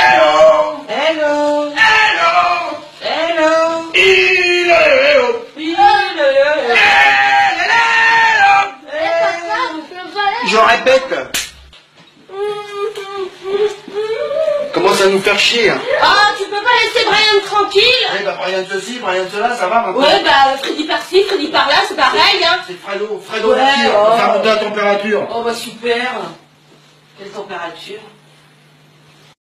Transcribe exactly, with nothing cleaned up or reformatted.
Hello. Hello. Hello. Hello. Hello. Je répète. Commence à nous faire chier. Hein. Ah, tu peux pas laisser Brian tranquille? Eh bah Brian ceci, Brian cela, ça va maintenant. Ouais, bah Freddy par-ci, Freddy par-là, c'est pareil, hein. C'est Fredo, Fredo Ouais, la tire, oh. pour faire monter la température. Oh bah super. Quelle température?